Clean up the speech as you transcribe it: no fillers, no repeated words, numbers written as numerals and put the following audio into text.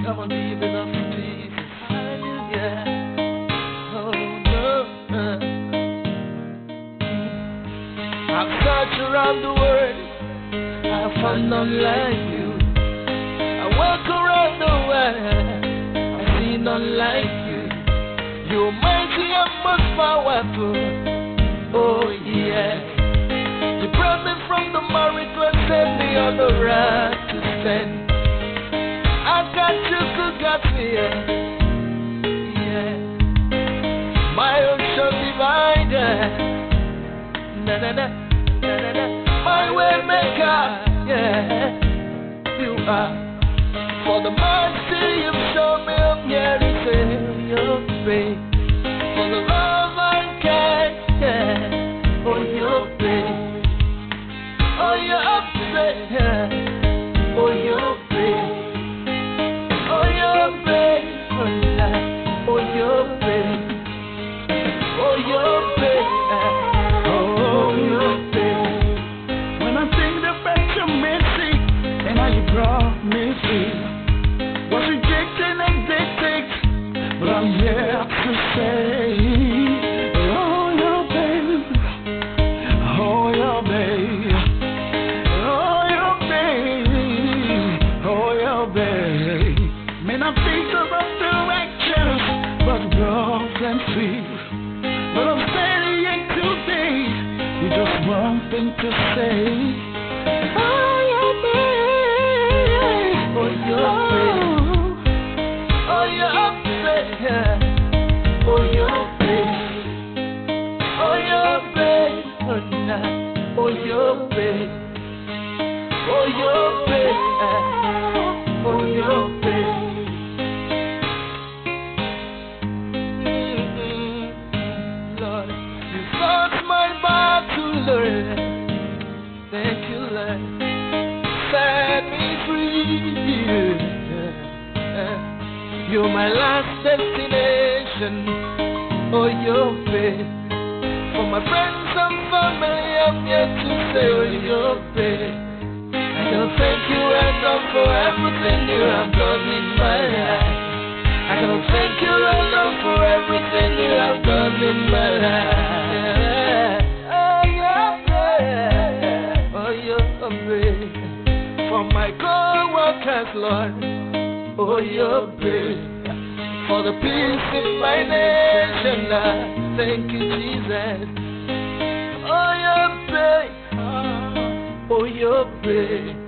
Come on, leave it up to Jesus. Hallelujah. Oh, no. I've searched around the world. I found none like you. I walk around the world. I see none like you. You're mighty and most powerful. Oh, yeah. You brought me from the marriage to set me on the road to stand. I got you, good God, yeah. My ocean divider, na na na, na na na. My way maker, yeah. You are. For the mercy you've shown me, I'm here to say your faith. For the love I care, yeah. Oh, your faith. Oh, your faith, yeah. Oh, your faith. Oh, your faith. Oh, your faith. Oh, your faith. Oh, your faith. When I think about your mercy and how you brought me free, was rejected and addicted, but I'm here to say, oh, your baby, oh, your baby, oh, your baby, oh, your baby. May not think about the righteous, but rough and sweet. But I'm standing here today with just one thing to say. Oh, your baby, oh, your baby, oh, your baby, oh, your baby, oh, your baby, oh, nah. Oh, your baby, oh, your baby, oh, your baby. Lord, you fought my battle, Lord. Thank you, Lord. Set me free. You're my last destination. Oh, your faith. For my friends and family, I'm here to say, oh, your faith. I can thank you enough for everything you have done in my life. I can thank you enough for everything you have done in my life. Oh, your faith. Oh, your faith. For my co-workers, Lord. Oh, your faith. For the peace in my nation, thank you, Jesus. Oh, your faith. Oh, your faith.